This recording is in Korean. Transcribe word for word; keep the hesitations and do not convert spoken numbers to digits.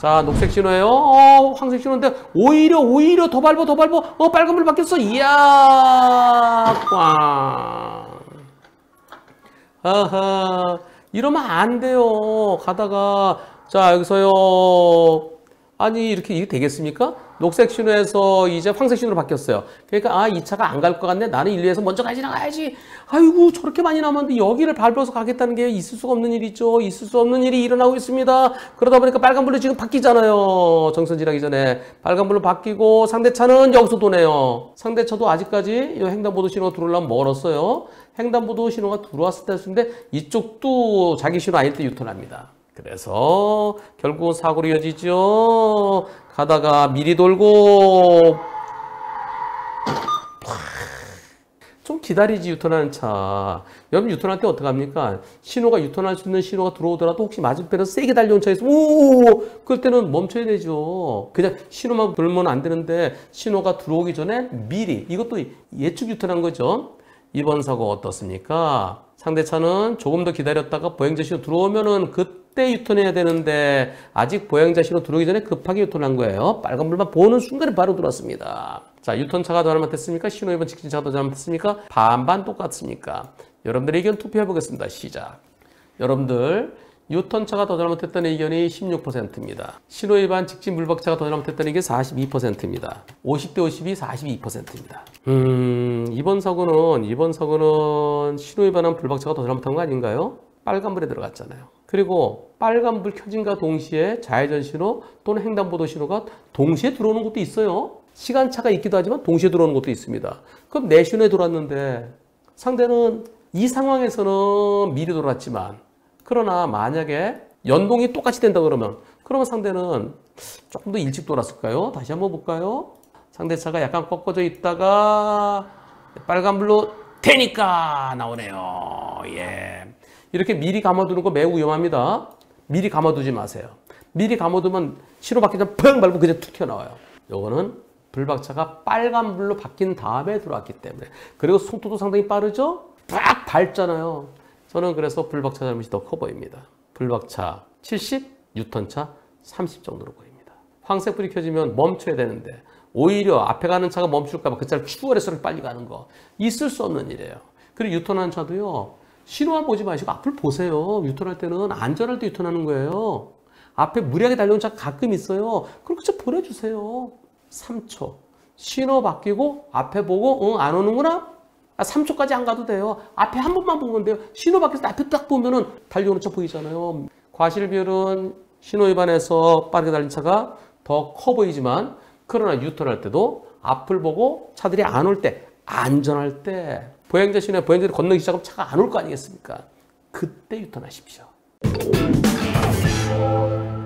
자, 녹색 신호예요. 어, 황색 신호인데 오히려 오히려 더 밟어 더 밟어. 어, 빨간불 바뀌었어. 이야, 꽝. 아하, 이러면 안 돼요. 가다가 자, 여기서요. 아니, 이렇게 이게 되겠습니까? 녹색 신호에서 이제 황색 신호로 바뀌었어요. 그러니까 아, 이 차가 안 갈 것 같네. 나는 일 루에서 먼저 가지 나가야지. 아이고, 저렇게 많이 남았는데 여기를 밟아서 가겠다는 게 있을 수가 없는 일이죠. 있을 수 없는 일이 일어나고 있습니다. 그러다 보니까 빨간불로 지금 바뀌잖아요. 정선 지나기 전에 빨간불로 바뀌고 상대차는 여기서 도네요. 상대차도 아직까지 이 횡단보도 신호가 들어오려면 멀었어요. 횡단보도 신호가 들어왔을 때였는데 이쪽도 자기 신호 아닐 때 유턴합니다. 그래서 결국은 사고로 이어지죠. 가다가 미리 돌고 좀 기다리지 유턴하는 차. 여러분 유턴할 때 어떡합니까? 신호가 유턴할 수 있는 신호가 들어오더라도 혹시 맞은편에서 세게 달려온 차에서 오 그럴 때는 멈춰야 되죠. 그냥 신호만 돌면 안 되는데 신호가 들어오기 전에 미리 이것도 예측 유턴한 거죠. 이번 사고 어떻습니까? 상대차는 조금 더 기다렸다가 보행자 신호 들어오면은 그때 유턴해야 되는데 아직 보행자 신호 들어오기 전에 급하게 유턴한 거예요. 빨간불만 보는 순간에 바로 들어왔습니다. 자, 유턴차가 더 잘못했습니까? 신호 위반 직진차가 더 잘못했습니까? 반반 똑같습니까? 여러분들의 의견 투표해 보겠습니다. 시작. 여러분들 유턴차가 더 잘못했다는 의견이 십육 퍼센트입니다. 신호 위반 직진 물박차가 더 잘못했다는 의견이 사십이 퍼센트입니다. 오십 대 오십이 사십이 퍼센트입니다. 음, 이번 사고는 이번 사고는 신호 위반한 불박차가 더 잘못한 거 아닌가요? 빨간불에 들어갔잖아요. 그리고 빨간불 켜진과 동시에 좌회전 신호 또는 횡단보도 신호가 동시에 들어오는 것도 있어요. 시간차가 있기도 하지만 동시에 들어오는 것도 있습니다. 그럼 내 신호에 들어왔는데 상대는 이 상황에서는 미리 돌았지만 그러나 만약에 연동이 똑같이 된다 그러면 그러면 상대는 조금 더 일찍 돌았을까요? 다시 한번 볼까요? 상대차가 약간 꺾어져 있다가 빨간불로 되니까 나오네요. 예. 이렇게 미리 감아두는 거 매우 위험합니다. 미리 감아두지 마세요. 미리 감아두면 신호 바뀌기 전에 펑 밟고 그냥 툭 튀어나와요. 요거는 불박차가 빨간불로 바뀐 다음에 들어왔기 때문에. 그리고 속도도 상당히 빠르죠? 빡 밟잖아요. 저는 그래서 불박차 잘못이 더 커 보입니다. 불박차 칠십, 유턴차 삼십 정도로 보입니다. 황색불이 켜지면 멈춰야 되는데 오히려 앞에 가는 차가 멈출까 봐 그 차를 추월해서 빨리 가는 거 있을 수 없는 일이에요. 그리고 유턴하는 차도요. 신호만 보지 마시고 앞을 보세요. 유턴할 때는 안전할 때 유턴하는 거예요. 앞에 무리하게 달려온 차 가끔 있어요. 그럼 그 차 보내주세요. 삼 초. 신호 바뀌고 앞에 보고 응, 안 오는구나? 아, 삼 초까지 안 가도 돼요. 앞에 한 번만 보면 돼요. 신호 바뀌어서 앞에 딱 보면은 달려오는 차 보이잖아요. 과실 비율은 신호 위반해서 빠르게 달린 차가 더 커 보이지만 그러나 유턴할 때도 앞을 보고 차들이 안 올 때, 안전할 때 보행자 신호에 보행자들이 건너기 시작하면 차가 안 올 거 아니겠습니까? 그때 유턴하십시오.